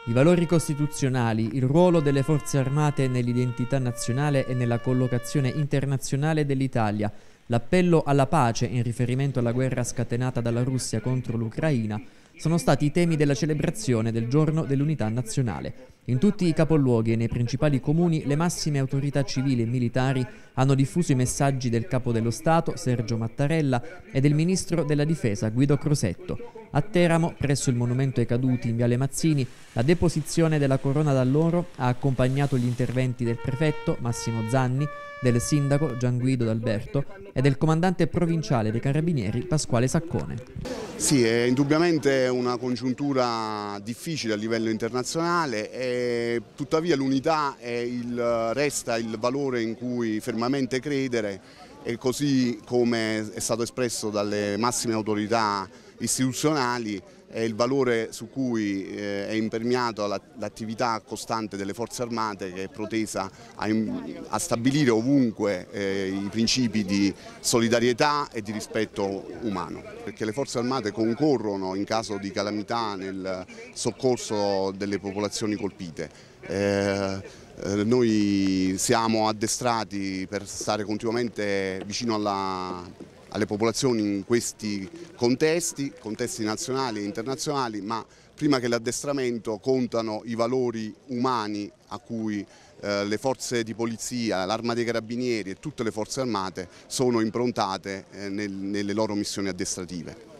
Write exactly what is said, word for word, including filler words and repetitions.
I valori costituzionali, il ruolo delle forze armate nell'identità nazionale e nella collocazione internazionale dell'Italia, l'appello alla pace in riferimento alla guerra scatenata dalla Russia contro l'Ucraina, sono stati i temi della celebrazione del Giorno dell'Unità Nazionale. In tutti i capoluoghi e nei principali comuni le massime autorità civili e militari hanno diffuso i messaggi del Capo dello Stato, Sergio Mattarella, e del Ministro della Difesa, Guido Crosetto. A Teramo, presso il Monumento ai Caduti in Viale Mazzini, la deposizione della corona d'alloro ha accompagnato gli interventi del prefetto, Massimo Zanni, del sindaco Gian Guido D'Alberto e del comandante provinciale dei Carabinieri, Pasquale Saccone. Sì, è indubbiamente una congiuntura difficile a livello internazionale, e tuttavia l'unità resta il valore in cui fermamente credere, e così come è stato espresso dalle massime autorità istituzionali è il valore su cui eh, è imperniata l'attività costante delle forze armate, che è protesa a, a stabilire ovunque eh, i principi di solidarietà e di rispetto umano, perché le forze armate concorrono in caso di calamità nel soccorso delle popolazioni colpite. Eh, eh, noi siamo addestrati per stare continuamente vicino alla alle popolazioni in questi contesti, contesti nazionali e internazionali, ma prima che l'addestramento contano i valori umani a cui eh, le forze di polizia, l'Arma dei Carabinieri e tutte le forze armate sono improntate eh, nel, nelle loro missioni addestrative.